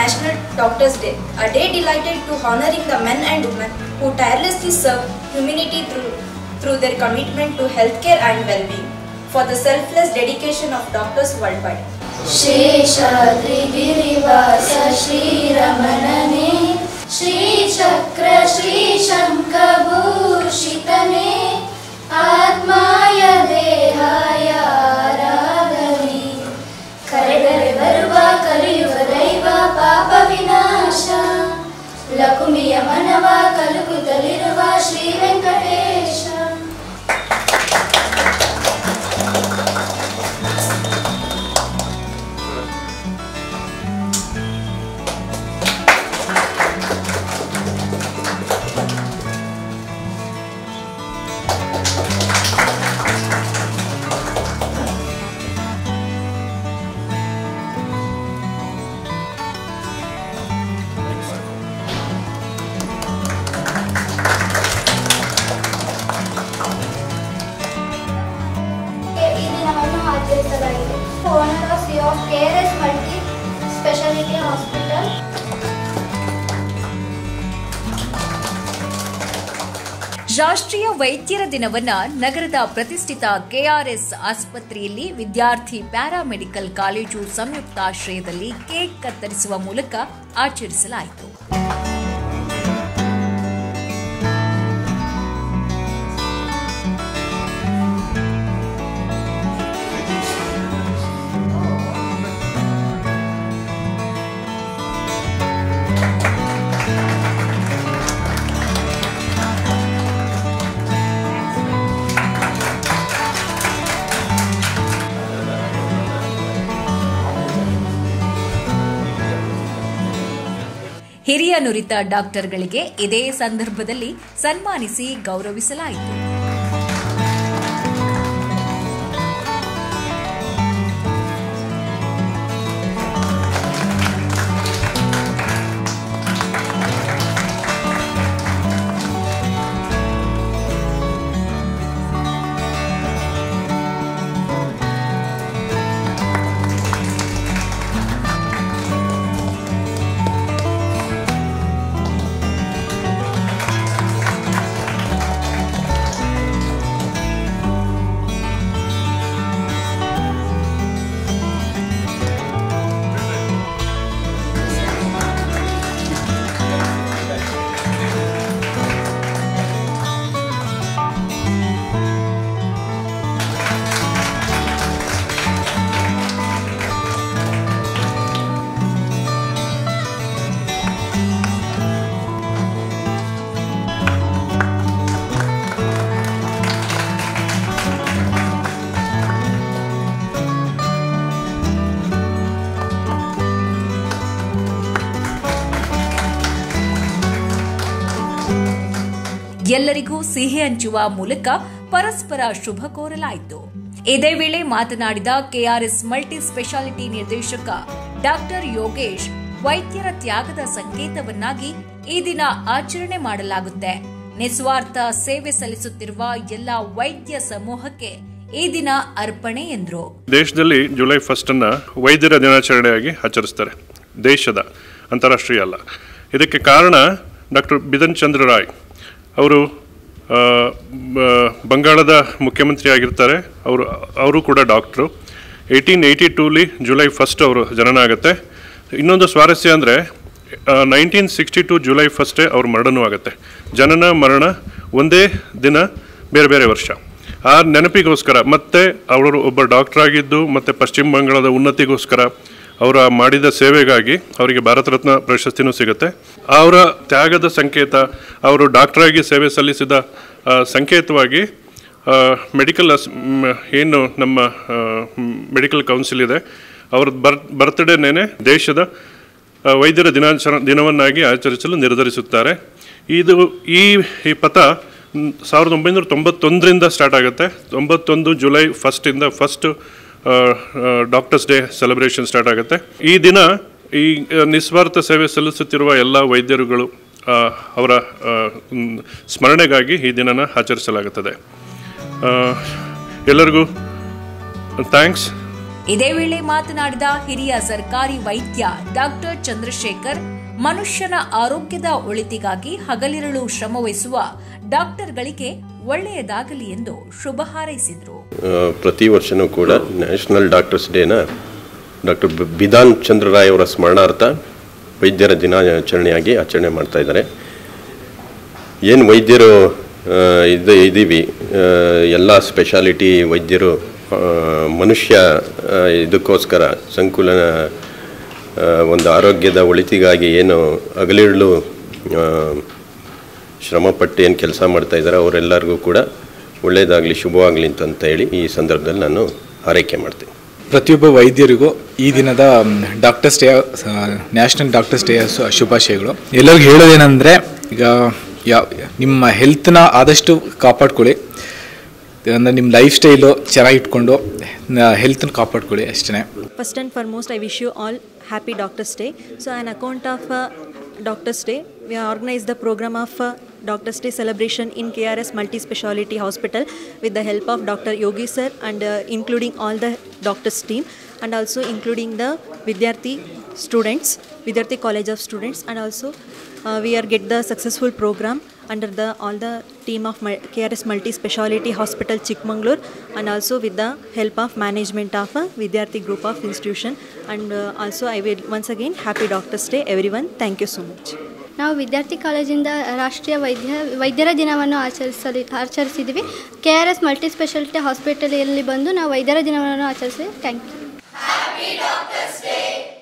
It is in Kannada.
National Doctors Day, a day delighted to honoring the men and women who tirelessly serve humanity through their commitment to healthcare and well-being, for the selfless dedication of doctors worldwide. Seshadri गिरिवास Shri रमणने Shri चक्र श्री शंखभूषितने आत्माय देहाय आराधने ಕರೆದರೆ ಬರುವ ಕಲಿಯುವ ದೈವ ಪಾಪ ವಿನಾಶ ಲಕುಮಿಯ ಮನವ ಕಲುಕುತ್ತಲಿರುವ Shri Venkatesha. of KRS Multi Speciality Hospital. ರಾಷ್ಟ್ರೀಯ ವೈದ್ಯರ ದಿನವನ್ನ ನಗರದ ಪ್ರತಿಷ್ಠಿತ ಕೆಆರ್ಎಸ್ ಆಸ್ಪತ್ರೆಯಲ್ಲಿ ವಿದ್ಯಾರ್ಥಿ ಪ್ಯಾರಾಮೆಡಿಕಲ್ ಕಾಲೇಜು ಸಂಯುಕ್ತಾಶ್ರಯದಲ್ಲಿ ಕೇಕ್ ಕತ್ತರಿಸುವ ಮೂಲಕ ಆಚರಿಸಲಾಯಿತು. ಹಿರಿಯ ನುರಿತ ಡಾಕ್ಟರ್ಗಳಿಗೆ ಇದೇ ಸಂದರ್ಭದಲ್ಲಿ ಸನ್ಮಾನಿಸಿ ಗೌರವಿಸಲಾಯಿತು. ಎಲ್ಲರಿಗೂ ಸಿಹಿ ಹಂಚುವ ಮೂಲಕ ಪರಸ್ಪರ ಶುಭ ಕೋರಲಾಯಿತು. ಇದೇ ವೇಳೆ ಮಾತನಾಡಿದ ಕೆಆರ್ಎಸ್ ಮಲ್ಟಿ ಸ್ಪೆಷಾಲಿಟಿ ನಿರ್ದೇಶಕ ಡಾಕ್ಟರ್ ಯೋಗೇಶ್, ವೈದ್ಯರ ತ್ಯಾಗದ ಸಂಕೇತವನ್ನಾಗಿ ಈ ದಿನ ಆಚರಣೆ ಮಾಡಲಾಗುತ್ತೆ. ನಿಸ್ವಾರ್ಥ ಸೇವೆ ಸಲ್ಲಿಸುತ್ತಿರುವ ಎಲ್ಲ ವೈದ್ಯ ಸಮೂಹಕ್ಕೆ ಈ ದಿನ ಅರ್ಪಣೆ ಎಂದರು. ದೇಶದಲ್ಲಿ ಜುಲೈ 1 ವೈದ್ಯರ ದಿನಾಚರಣೆಯಾಗಿ ಆಚರಿಸ್ತಾರೆ. ದೇಶದ, ಅಂತಾರಾಷ್ಟ್ರೀಯ ಅಲ್ಲ. ಇದಕ್ಕೆ ಕಾರಣ ಡಾಕ್ಟರ್ ಬಿಧನ್ ಚಂದ್ರ ರಾಯ್ ಅವರು ಬಂಗಾಳದ ಮುಖ್ಯಮಂತ್ರಿ ಆಗಿರ್ತಾರೆ. ಅವರು ಕೂಡ ಡಾಕ್ಟ್ರು. 1882 ಜುಲೈ 1 ಅವರು ಜನನ ಆಗುತ್ತೆ. ಇನ್ನೊಂದು ಸ್ವಾರಸ್ಯ ಅಂದರೆ 1962 ಜುಲೈ 1 ಅವ್ರ ಮರಣವೂ ಆಗುತ್ತೆ. ಜನನ ಮರಣ ಒಂದೇ ದಿನ, ಬೇರೆ ಬೇರೆ ವರ್ಷ. ಆ ನೆನಪಿಗೋಸ್ಕರ ಮತ್ತು ಅವರು ಒಬ್ಬ ಡಾಕ್ಟ್ರಾಗಿದ್ದು ಮತ್ತು ಪಶ್ಚಿಮ ಬಂಗಾಳದ ಉನ್ನತಿಗೋಸ್ಕರ ಅವರ ಮಾಡಿದ ಸೇವೆಗಾಗಿ ಅವರಿಗೆ ಭಾರತ ರತ್ನ ಪ್ರಶಸ್ತಿನೂ ಸಿಗುತ್ತೆ. ಅವರ ತ್ಯಾಗದ ಸಂಕೇತ, ಅವರು ಡಾಕ್ಟ್ರಾಗಿ ಸೇವೆ ಸಲ್ಲಿಸಿದ ಸಂಕೇತವಾಗಿ ಮೆಡಿಕಲ್ ಏನು ನಮ್ಮ ಮೆಡಿಕಲ್ ಕೌನ್ಸಿಲ್ ಇದೆ, ಅವ್ರ ಬರ್ತ್ಡೇನೇ ದೇಶದ ವೈದ್ಯರ ದಿನವನ್ನಾಗಿ ಆಚರಿಸಲು ನಿರ್ಧರಿಸುತ್ತಾರೆ. ಈ ಪಥ 1991 ಸ್ಟಾರ್ಟ್ ಆಗುತ್ತೆ. 91 July 1 first doctors day celebration start ಆಗುತ್ತೆ. ಈ ದಿನ ಈ ನಿಸ್ವಾರ್ಥ ಸೇವೆ ಸಲ್ಲಿಸುತ್ತಿರುವ ಎಲ್ಲ ವೈದ್ಯರುಗಳು ಅವರ ಸ್ಮರಣೆಗಾಗಿ ಈ ದಿನನ ಆಚರಿಸಲಾಗುತ್ತದೆ. ಎಲ್ಲರಿಗೂ ಥ್ಯಾಂಕ್ಸ್. ಇದೇ ವೇಳೆ ಮಾತನಾಡಿದ ಹಿರಿಯ ಸರ್ಕಾರಿ ವೈದ್ಯ ಡಾಕ್ಟರ್ ಚಂದ್ರಶೇಖರ್, ಮನುಷ್ಯನ ಆರೋಗ್ಯದ ಒಳಿತಿಗಾಗಿ ಹಗಲಿರುಳು ಶ್ರಮವಹಿಸುವ ಡಾಕ್ಟರ್ಗಳಿಗೆ ಒಳ್ಳೆಯದಾಗಲಿ ಎಂದು ಶುಭ ಹಾರೈಸಿದರು. ಪ್ರತಿ ವರ್ಷನೂ ಕೂಡ ನ್ಯಾಷನಲ್ ಡಾಕ್ಟರ್ಸ್ ಡೇನ ಡಾಕ್ಟರ್ ಬಿಧಾನ್ ಚಂದ್ರ ರಾಯ್ ಅವರ ಸ್ಮರಣಾರ್ಥ ವೈದ್ಯರ ದಿನಾಚರಣೆಯಾಗಿ ಆಚರಣೆ ಮಾಡ್ತಾ ಇದ್ದಾರೆ. ಏನು ವೈದ್ಯರು ಇದ್ದೀವಿ, ಎಲ್ಲ ಸ್ಪೆಷಾಲಿಟಿ ವೈದ್ಯರು ಮನುಷ್ಯ ಇದಕ್ಕೋಸ್ಕರ ಸಂಕುಲನ ಒಂದು ಆರೋಗ್ಯದ ಒಳಿತಿಗಾಗಿ ಏನು ಹಗಲಿರುಳು ಶ್ರಮಪಟ್ಟು ಏನು ಕೆಲಸ ಮಾಡ್ತಾ ಇದ್ದಾರೆ ಅವರೆಲ್ಲರಿಗೂ ಕೂಡ ಒಳ್ಳೆಯದಾಗಲಿ, ಶುಭವಾಗಲಿ ಅಂತ ಹೇಳಿ ಈ ಸಂದರ್ಭದಲ್ಲಿ ನಾನು ಹಾರೈಕೆ ಮಾಡ್ತೀನಿ. ಪ್ರತಿಯೊಬ್ಬ ವೈದ್ಯರಿಗೂ ಈ ದಿನದ doctors day, national doctors day ಶುಭಾಶಯಗಳು. ಎಲ್ಲರಿಗೂ ಹೇಳೋದೇನೆಂದರೆ, ಈಗ ನಿಮ್ಮ ಹೆಲ್ತ್ನ ಆದಷ್ಟು ಕಾಪಾಡ್ಕೊಳ್ಳಿ, ಅಂದರೆ ನಿಮ್ಮ ಲೈಫ್ ಸ್ಟೈಲು ಚೆನ್ನಾಗಿ ಇಟ್ಕೊಂಡು ಹೆಲ್ತನ್ನ ಕಾಪಾಡ್ಕೊಳ್ಳಿ ಅಷ್ಟೇ. First and foremost, I wish you all happy Doctors Day. So on account of Doctors Day, we organized the program of Doctors Day celebration in KRS Multi-Speciality Hospital with the help of Dr. Yogi sir and including all the doctors team, and also including the Vidyarthi College of Students, and also we are get the successful program under the all the team of KRS Multi-Speciality Hospital Chikmagalur, and also with the help of management of Vidyarthi group of institution, and also I will once again happy Doctors Day everyone. Thank you so much. ನಾವು ವಿದ್ಯಾರ್ಥಿ ಕಾಲೇಜಿಂದ ರಾಷ್ಟ್ರೀಯ ವೈದ್ಯರ ದಿನವನ್ನು ಆಚರಿಸಿದ್ವಿ. KRS ಮಲ್ಟಿ ಸ್ಪೆಷಾಲಿಟಿ ಹಾಸ್ಪಿಟಲಲ್ಲಿ ಬಂದು ನಾವು ವೈದ್ಯರ ದಿನವನ್ನು ಆಚರಿಸಿದ್ವಿ. Thank you.